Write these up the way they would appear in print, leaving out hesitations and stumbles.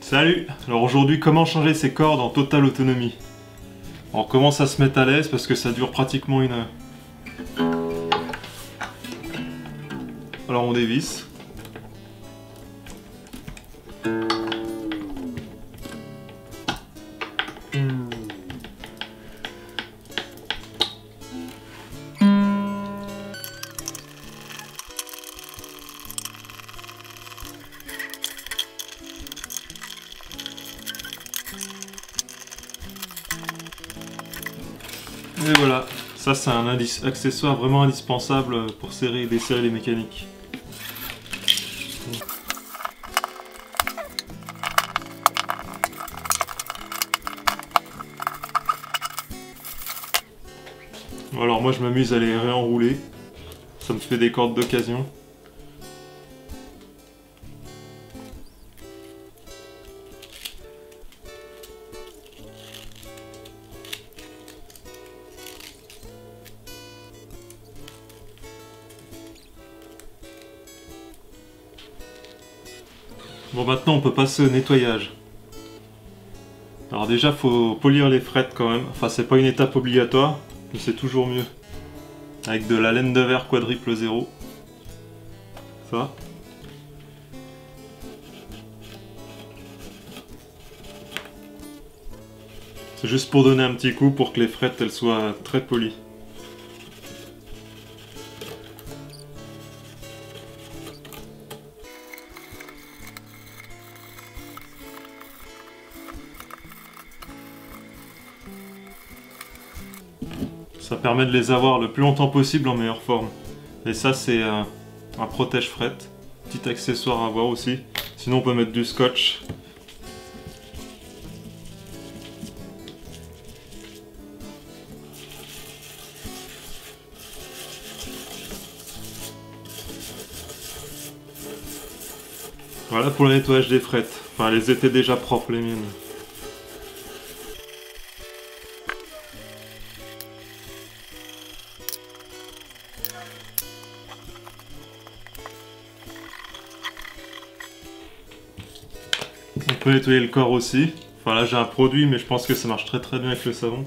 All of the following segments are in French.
Salut! Alors aujourd'hui, comment changer ses cordes en totale autonomie? On commence à se mettre à l'aise parce que ça dure pratiquement 1 heure. Alors on dévisse. Et voilà, ça c'est un accessoire vraiment indispensable pour serrer et desserrer les mécaniques. Alors moi je m'amuse à les réenrouler, ça me fait des cordes d'occasion. Bon, maintenant on peut passer au nettoyage. Alors déjà faut polir les frettes quand même, enfin c'est pas une étape obligatoire, mais c'est toujours mieux. Avec de la laine de verre quadruple 0. Ça. C'est juste pour donner un petit coup pour que les frettes elles soient très polies. Ça permet de les avoir le plus longtemps possible en meilleure forme. Et ça c'est un protège-frette. Petit accessoire à avoir aussi. Sinon on peut mettre du scotch. Voilà pour le nettoyage des frettes. Enfin elles étaient déjà propres les miennes. On peut nettoyer le corps aussi. Enfin là j'ai un produit mais je pense que ça marche très bien avec le savon.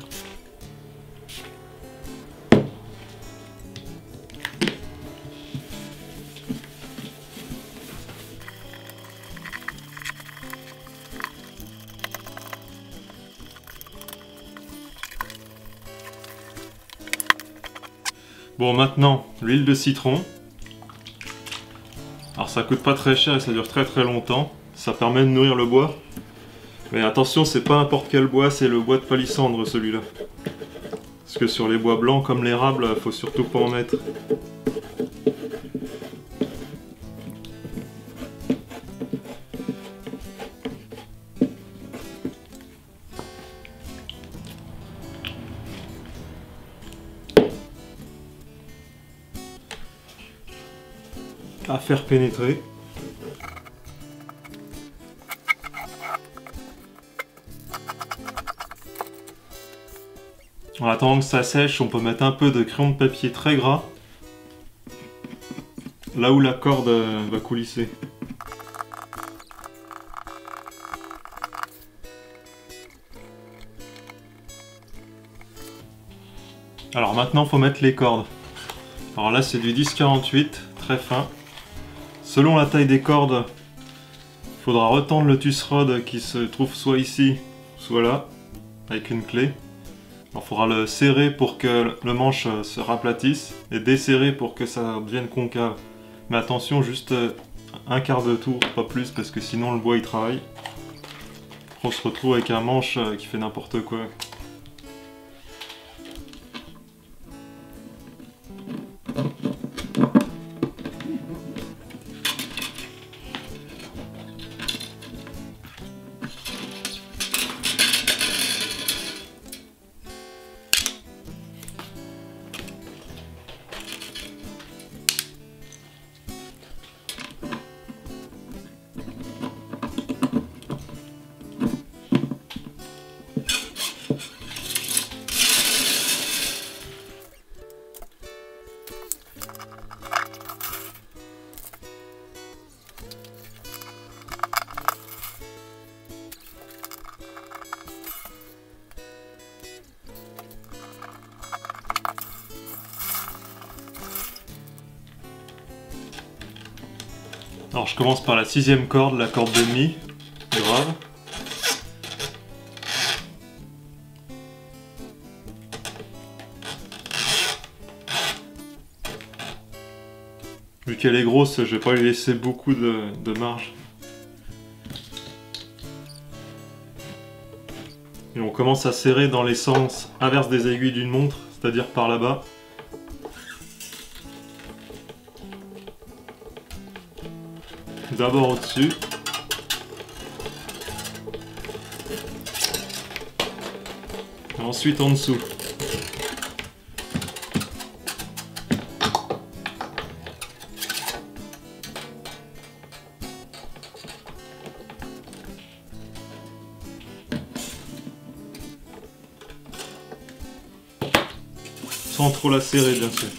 Bon maintenant, l'huile de citron. Alors ça coûte pas très cher et ça dure très longtemps. Ça permet de nourrir le bois. Mais attention, c'est pas n'importe quel bois, c'est le bois de palissandre celui-là. Parce que sur les bois blancs comme l'érable, faut surtout pas en mettre. À faire pénétrer. En attendant que ça sèche, on peut mettre un peu de crayon de papier très gras là où la corde va coulisser. Alors maintenant, il faut mettre les cordes. Alors là, c'est du 10-48, très fin. Selon la taille des cordes, il faudra retendre le tusserod qui se trouve soit ici, soit là, avec une clé. Il faudra le serrer pour que le manche se raplatisse et desserrer pour que ça devienne concave. Mais attention, juste un quart de tour, pas plus, parce que sinon le bois il travaille. On se retrouve avec un manche qui fait n'importe quoi. Alors je commence par la 6e corde, la corde de mi, grave. Vu qu'elle est grosse, je vais pas lui laisser beaucoup de marge. Et on commence à serrer dans les sens inverse des aiguilles d'une montre, c'est-à-dire par là-bas. D'abord au-dessus. Et ensuite en dessous. Sans trop la serrer, bien sûr.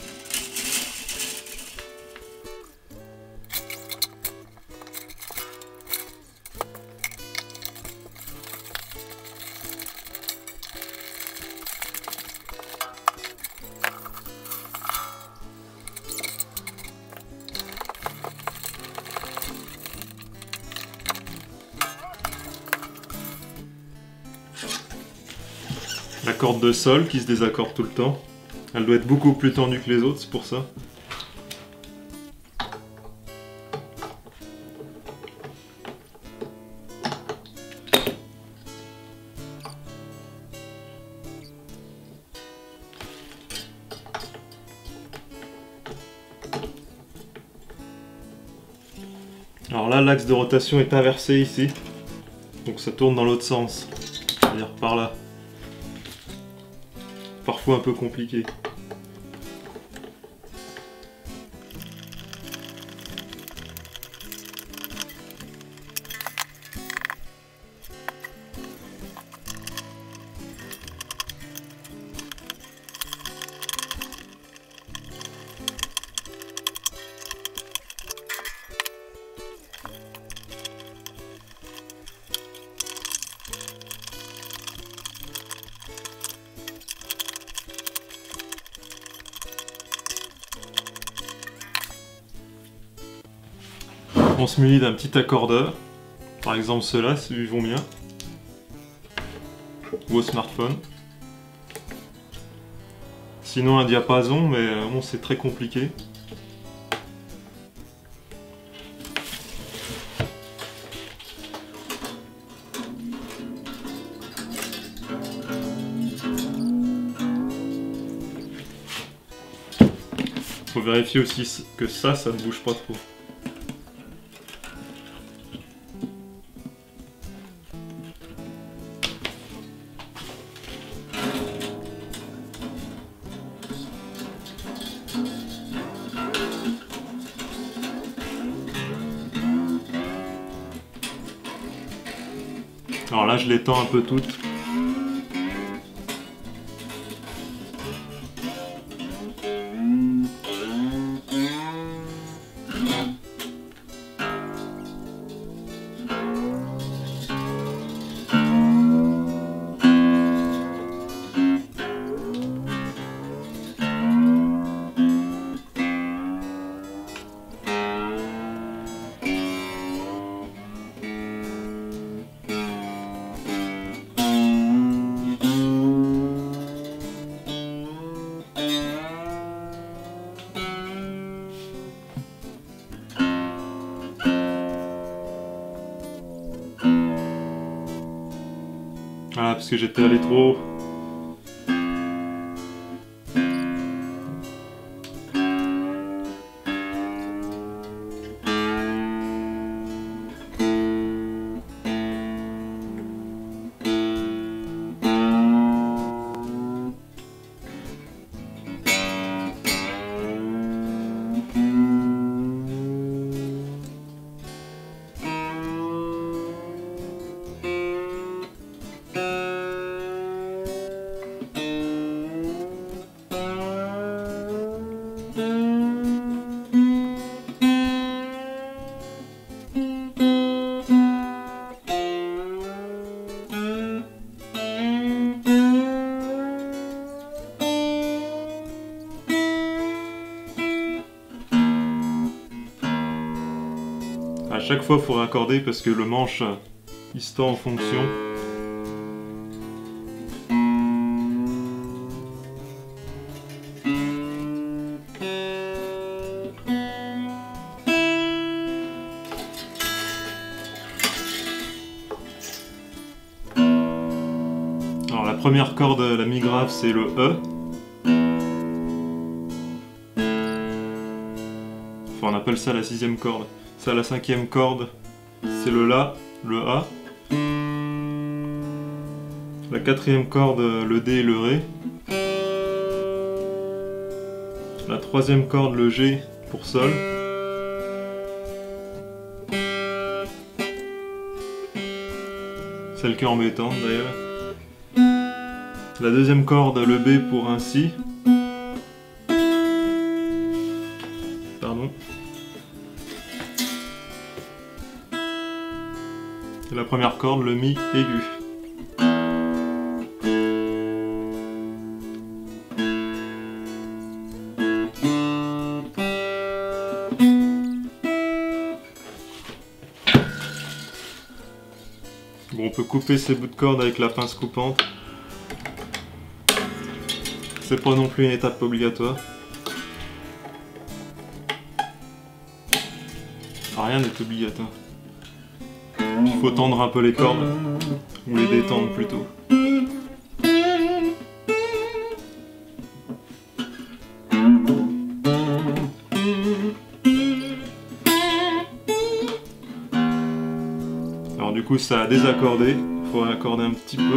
La corde de sol qui se désaccorde tout le temps. Elle doit être beaucoup plus tendue que les autres, c'est pour ça. Alors là, l'axe de rotation est inversé ici. Donc ça tourne dans l'autre sens. C'est-à-dire par là. Parfois un peu compliqué. On se munit d'un petit accordeur, par exemple ceux-là, ils vont bien, ou au smartphone. Sinon un diapason, mais bon, c'est très compliqué. Faut vérifier aussi que ça ne bouge pas trop. Alors là, je les tends un peu toutes. Voilà, parce que j'étais allé trop haut. chaque fois, il faut raccorder parce que le manche, il se tend en fonction. Alors la première corde, la mi grave, c'est le E. Enfin, on appelle ça la 6e corde. Ça, la 5e corde, c'est le La, le A. La 4e corde, le D et le Ré. La 3e corde, le G pour Sol. Celle qui est embêtante d'ailleurs. La 2e corde, le B pour un Si. Pardon. Et la première corde, le Mi aigu. Bon, on peut couper ces bouts de corde avec la pince coupante. C'est pas non plus une étape obligatoire. Rien n'est obligatoire. Il faut tendre un peu les cordes, ou les détendre plutôt. Alors du coup ça a désaccordé, il faut accorder un petit peu.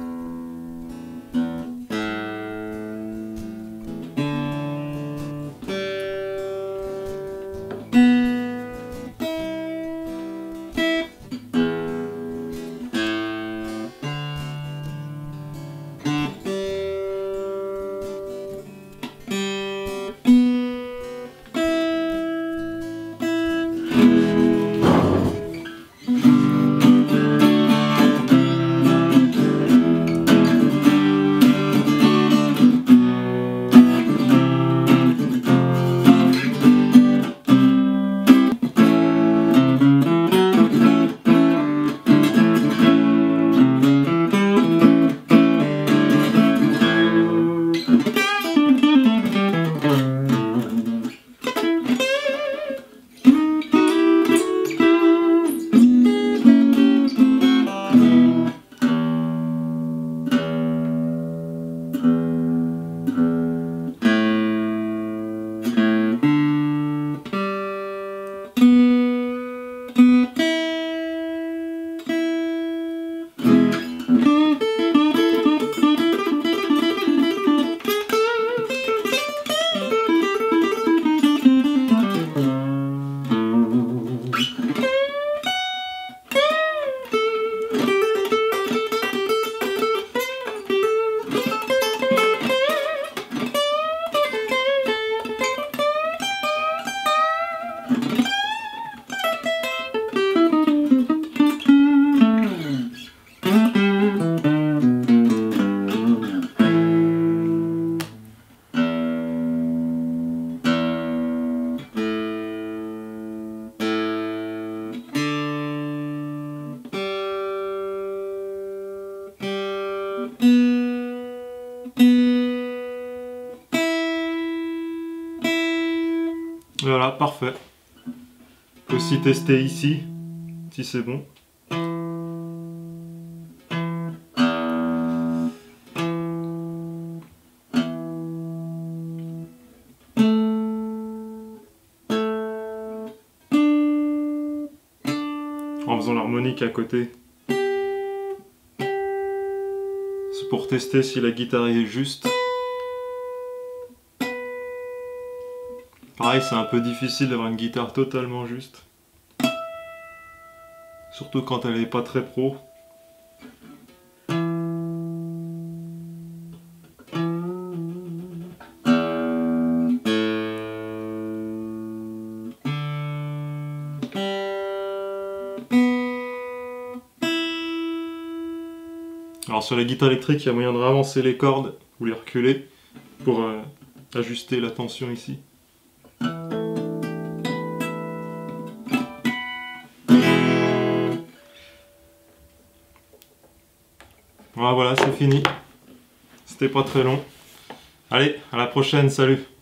Voilà, parfait. On peut aussi tester ici, si c'est bon. En faisant l'harmonique à côté. C'est pour tester si la guitare est juste. Pareil, c'est un peu difficile d'avoir une guitare totalement juste. Surtout quand elle n'est pas très pro. Alors sur la guitare électrique, il y a moyen de ravancer les cordes ou les reculer pour ajuster la tension ici. Voilà, c'est fini. C'était pas très long. Allez, à la prochaine, salut!